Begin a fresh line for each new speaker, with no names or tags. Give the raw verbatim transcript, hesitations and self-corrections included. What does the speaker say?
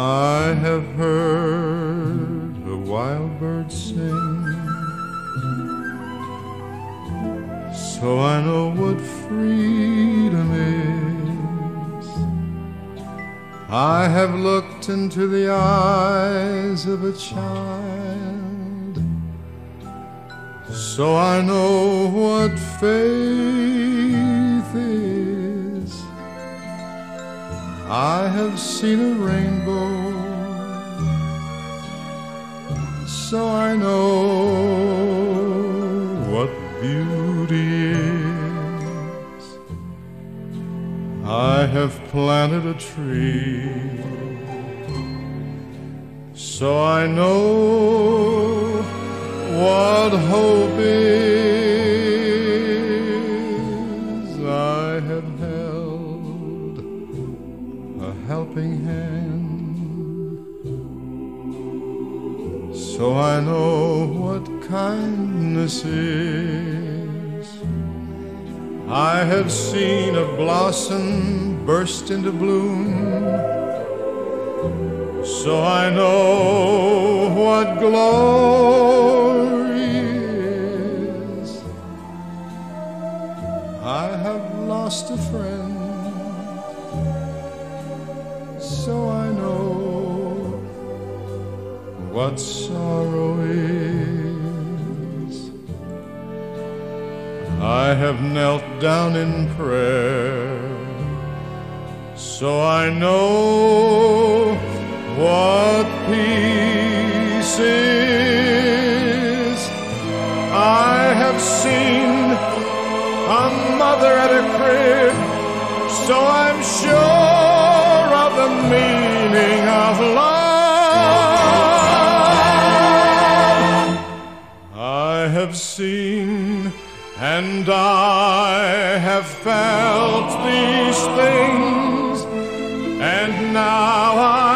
I have heard a wild bird sing, so I know what freedom is. I have looked into the eyes of a child, so I know what faith is. I have seen a rainbow, so I know what beauty is. I have planted a tree, so I know what hope is. I have held a helping hand, so I know what kindness is. I have seen a blossom burst into bloom, so I know what glory is. I have lost a friend, so I know what sorrow is. I have knelt down in prayer, so I know what peace is. I have seen a mother at a crib, so I'm sure of the meaning of love. I have seen and I have felt these things, and now I